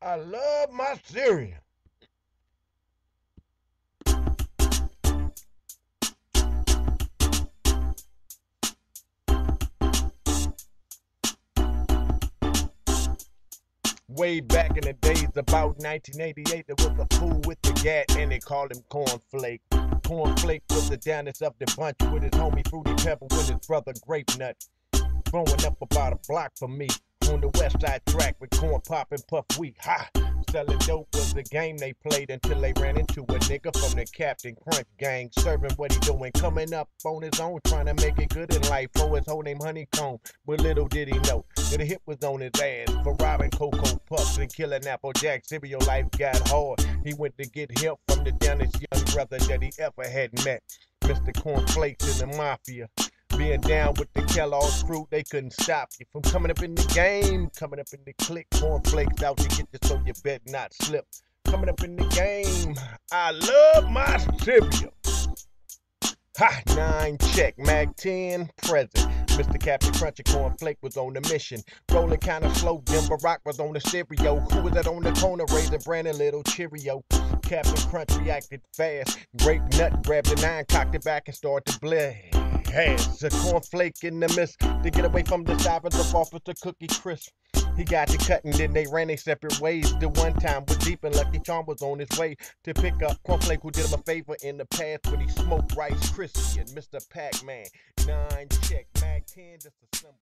I love my cereal. Way back in the days, about 1988, there was a fool with the gat, and they called him Cornflake. Cornflake was the downest of the bunch with his homie Fruity Pebble with his brother Grape Nut. Growing up about a block from me, on the west side track with corn pop and puff wheat. Ha! Selling dope was the game they played until they ran into a nigga from the Captain Crunch gang. Serving what he doing, coming up on his own, trying to make it good in life. For his whole name Honeycomb, but little did he know that a hit was on his ass for robbing Cocoa Puffs and killing Applejack. Cereal life got hard. He went to get help from the downest young brother that he ever had met, Mr. Cornflakes in the Mafia. Being down with the Kellogg's crew, they couldn't stop you from coming up in the game, coming up in the clique. Cornflakes out to get you, so you bet not slip. Coming up in the game, I love my cereal. Ha! 9 check, Mag 10 present. Mr. Captain Crunch and Cornflake was on the mission. Rolling kinda slow, Denver Rock was on the stereo. Who was that on the corner, raising Brandon Little Cheerio? Captain Crunch reacted fast. Grape Nut grabbed the 9, cocked it back and started to blast. Has a cornflake in the mist to get away from the sirens of Officer Cookie Crisp. He got to cutting, then they ran their separate ways. The one time was deep and Lucky Charm was on his way to pick up Cornflake, who did him a favor in the past when he smoked Rice Krispie and Mr. Pac-Man. 9 check, Mag 10, just a symbol.